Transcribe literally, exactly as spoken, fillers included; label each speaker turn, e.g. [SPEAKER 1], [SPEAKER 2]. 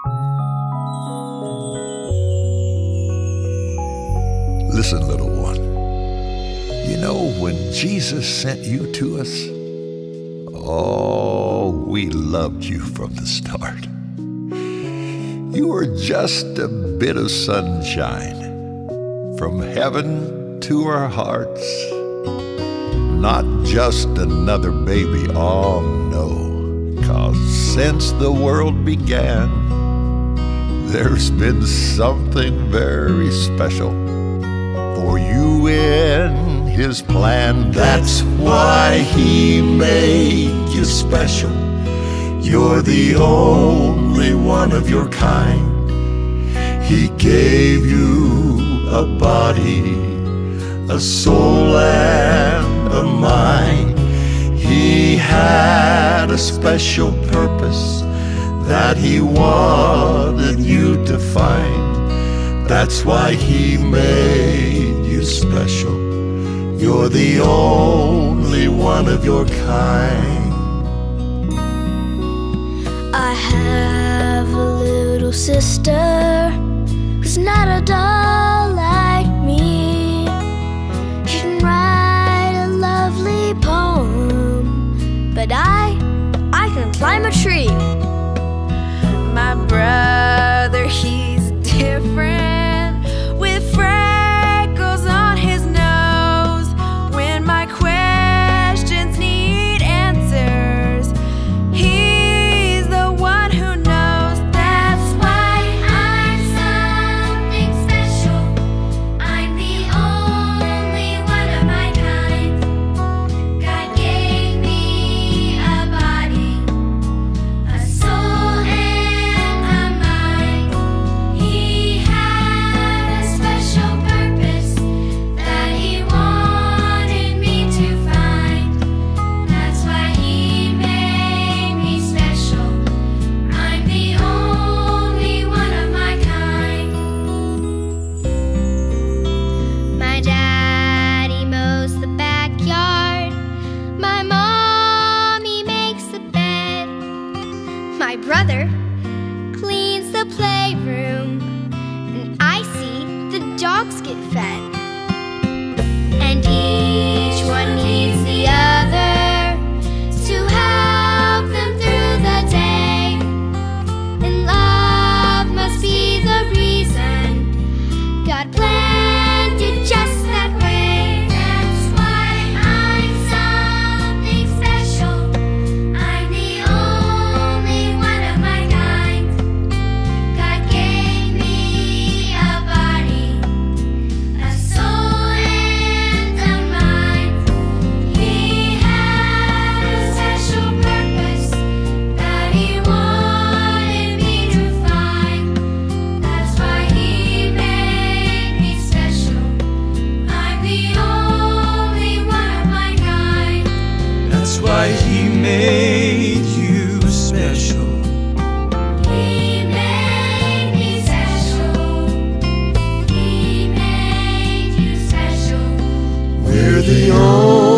[SPEAKER 1] Listen, little one, you know, when Jesus sent you to us, oh, we loved you from the start. You were just a bit of sunshine from heaven to our hearts. Not just another baby, oh no, 'cause since the world began, there's been something very special for you in His plan. That's why He made you special. You're the only one of your kind. He gave you a body, a soul and a mind. He had a special purpose that He wanted you to find. That's why He made you special. You're the only one of your kind.
[SPEAKER 2] I have a little sister who's not a doll like me. She can write a lovely poem, but I, I can climb a tree.
[SPEAKER 3] My brother, he's different, with freckles on his nose. When my questions need answers, he's the one who knows.
[SPEAKER 4] That's why I'm something special. I'm the only one of my kind. God gave me a body, a soul and a mind. He had a special purpose that He wanted me to find. That's why He made me special. I'm the only one of my kind. My daddy mows the backyard. My mommy makes the bed. My brother cleans the playroom. And I see the dogs get fed. And each one needs the other to help them through the day. And love must be the reason God planned it just that way. That's why I'm something special. I'm the only one of my kind. God gave me a body, a soul and a mind. He had a special purpose that He wanted me to find. That's why He made me special. I'm the only one of my kind.
[SPEAKER 5] That's why He made you special.
[SPEAKER 4] He made me special. He made you special.
[SPEAKER 1] We're the only